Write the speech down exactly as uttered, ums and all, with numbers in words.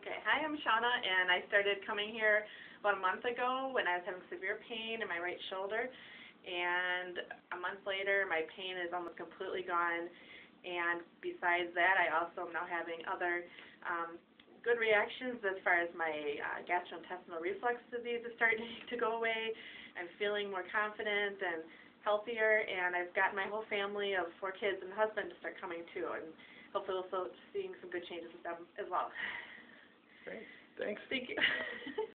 Okay, hi, I'm Shauna, and I started coming here about a month ago when I was having severe pain in my right shoulder. And a month later, my pain is almost completely gone. And besides that, I also am now having other um, good reactions as far as my uh, gastrointestinal reflux disease is starting to go away. I'm feeling more confident and healthier, and I've gotten my whole family of four kids and husband to start coming too, and hopefully also seeing some good changes with them as well. Great. Thanks. Thank you.